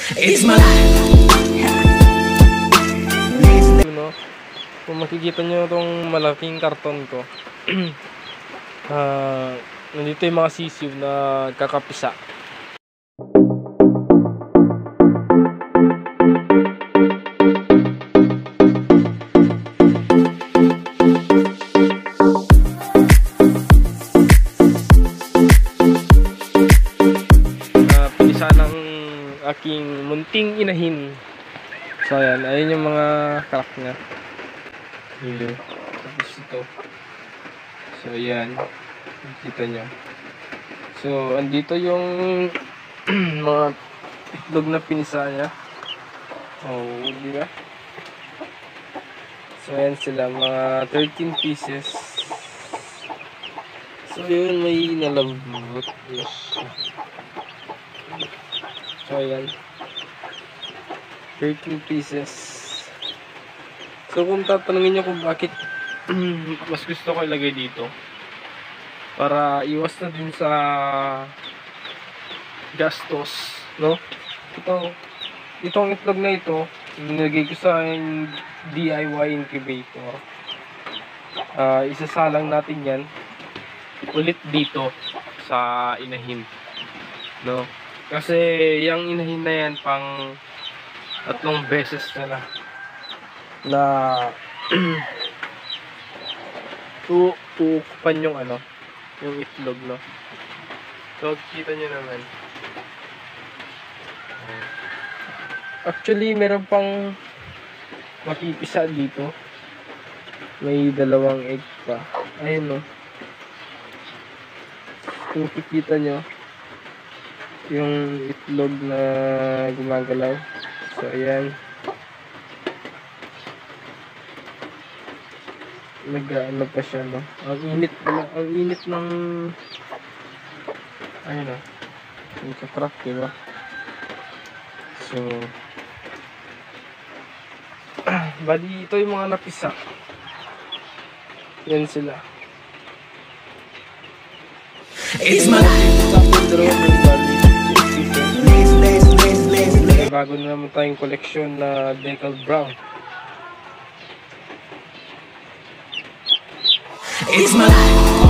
It's my life. No? Kung makikita nyo itong malaking karton ko, nandito yung mga sisiw na kakapisa. Pinisa ng aking munting inahin. So ayan, ayun yung mga crack niya. Ayan. Tapos ito. So ayan, kita nyo. So andito yung mga itlog na pinisa niya. Oh, di ba? So ayan sila, mga 13 pieces. So yun, may nalambot. So ayan, 13 pieces. So kung tatanungin nyo kung bakit mas gusto ko ilagay dito, para iwas na din sa gastos, no? Itong itlog na ito, nilagay ko sa DIY incubator. Isasalang natin yan ulit dito sa inahin, no? Kasi yung inahin na yan pang 3 beses na tuukupan yung yung itlog, no? So kita nyo naman, actually meron pang makipisa dito, may 2 egg pa, ayun, no? Kung kikita nyo yung itlog na gumagalaw. So ayan, nag-ano pa siya, no? Ang init ng ayun, no? Yung kakrack, diba? So bali ito yung mga napisa. Yan sila. It's my life. Bago na naman tayong koleksyon na deckled brown. It's my life.